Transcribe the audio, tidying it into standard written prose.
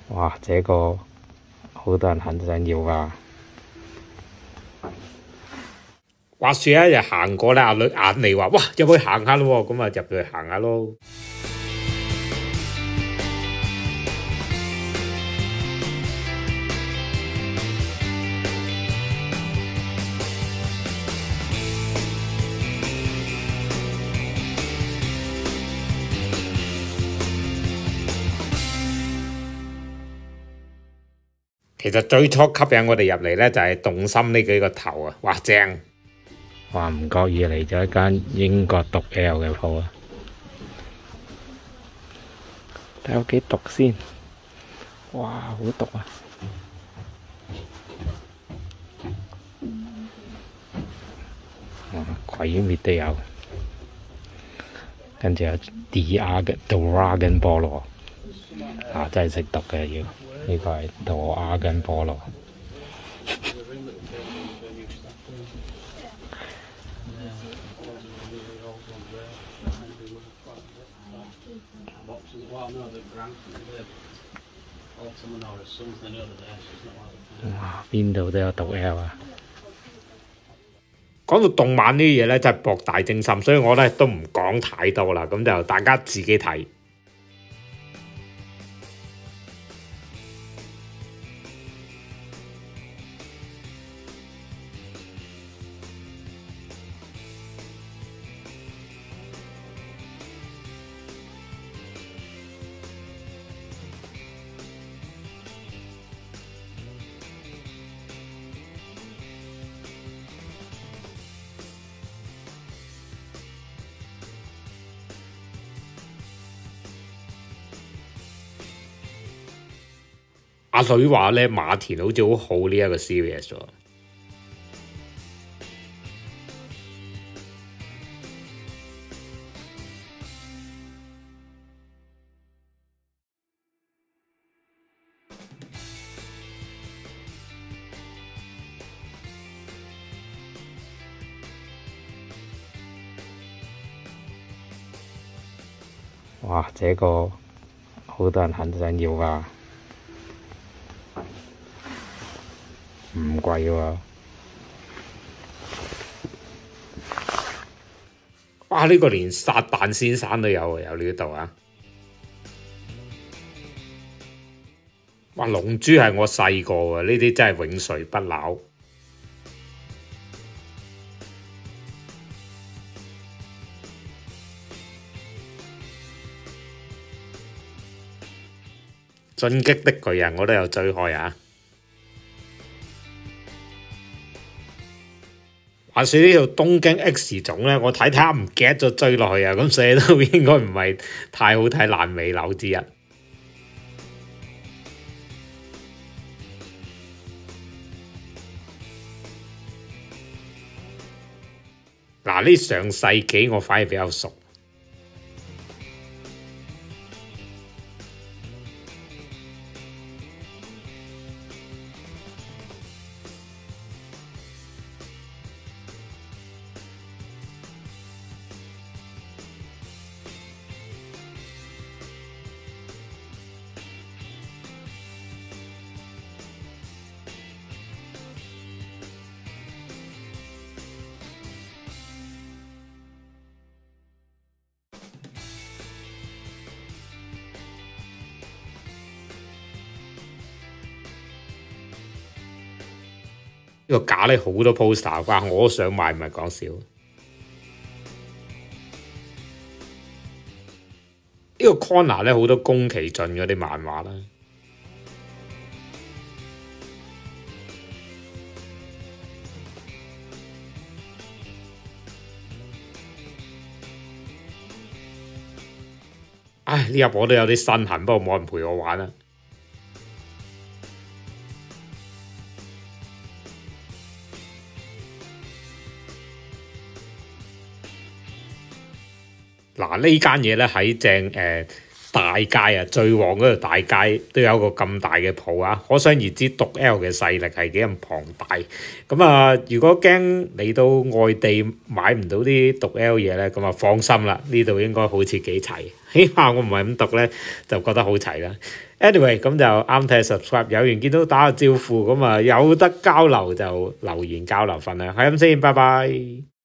哇！這個好多人很想要㗎。 話說一日行過咧，阿女眼嚟話：哇，入去行下咯喎，咁啊入去行下咯。其實最初吸引我哋入嚟咧，就係動心呢幾個頭啊，哇正！ 哇！唔覺意嚟咗一間英國毒 L 嘅鋪啊！睇有幾毒先？哇！好毒啊！鬼滅都有，跟住有 Dragon 菠蘿啊！真係識讀嘅要，呢個係Dragon菠蘿。哇！邊度都有毒 L 啊！ 講到動漫呢啲嘢咧，真係博大精深，所以我咧都唔講太多啦，咁就大家自己睇。阿女話咧，馬田好似好好呢一個 series 喎。 哇！這個好多人很想要㗎。唔貴喎！ 哇！呢個連撒旦先生都有啊，有呢度啊！哇！龍珠係我細個啊，呢啲真係永垂不朽。進擊的巨人我都有追開啊！話說呢套東京 X 種咧，我睇下唔記得咗追落去啊，咁所以都應該唔係太好睇爛尾樓之一。嗱，呢上世紀我反而比較熟。呢個架咧好多 poster， 哇！我都想買，唔係講笑。呢個 corner 咧好多宮崎駿嗰啲漫畫啦。唉，呢入我都有啲身痕，不過冇人陪我玩啦。嗱，呢間嘢咧喺正大街啊，最旺嗰條大街都有個咁大嘅鋪啊，可想而知毒 L 嘅勢力係幾咁龐大。咁啊，如果驚嚟到外地買唔到啲毒 L 嘢咧，咁啊放心啦，呢度應該好似幾齊。起碼我唔係咁毒咧，就覺得好齊啦。Anyway，咁就啱睇 subscribe，有緣見到打個招呼，咁啊有得交流就留言交流分享，係咁先，拜拜。